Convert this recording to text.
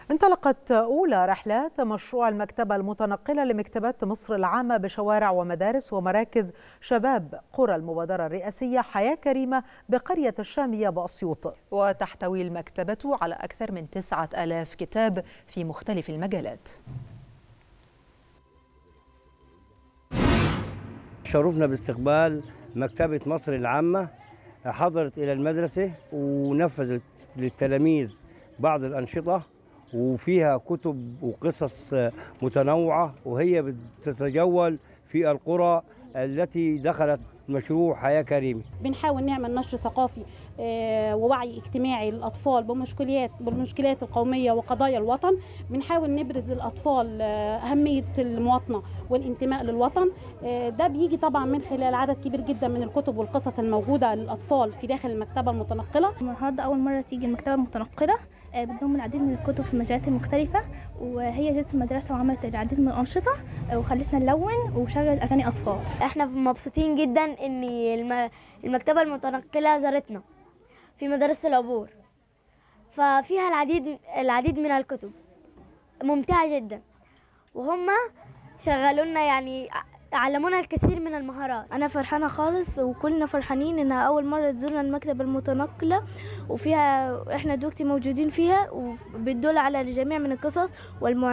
انطلقت أولى رحلات مشروع المكتبة المتنقلة لمكتبات مصر العامة بشوارع ومدارس ومراكز شباب قرى المبادرة الرئاسية حياة كريمة بقرية الشامية بأسيوط. وتحتوي المكتبة على أكثر من 9000 كتاب في مختلف المجالات. شرفنا باستقبال مكتبة مصر العامة، حضرت إلى المدرسة ونفذت للتلاميذ بعض الأنشطة، وفيها كتب وقصص متنوعة، وهي بتتجول في القرى التي دخلت مشروع حياة كريمة. بنحاول نعمل نشر ثقافي ووعي اجتماعي للأطفال بالمشكلات القومية وقضايا الوطن. بنحاول نبرز الأطفال أهمية المواطنة والانتماء للوطن. ده بيجي طبعا من خلال عدد كبير جدا من الكتب والقصص الموجودة للأطفال في داخل المكتبة المتنقلة. النهارده أول مرة تيجي المكتبة المتنقلة، بتضم العديد من الكتب في المجالات المختلفة، وهي جت المدرسة وعملت العديد من الأنشطة وخلتنا نلون وشغل أغاني أطفال. احنا مبسوطين جدا ان المكتبة المتنقلة زارتنا في مدرسة العبور، ففيها العديد من الكتب ممتعة جدا، وهم شغلوا لنا يعني علمونا الكثير من المهارات. أنا فرحانة خالص وكلنا فرحانين إنها أول مرة تزورنا المكتبة المتنقلة، وفيها إحنا دلوقتي موجودين فيها، وبتدل على الجميع من القصص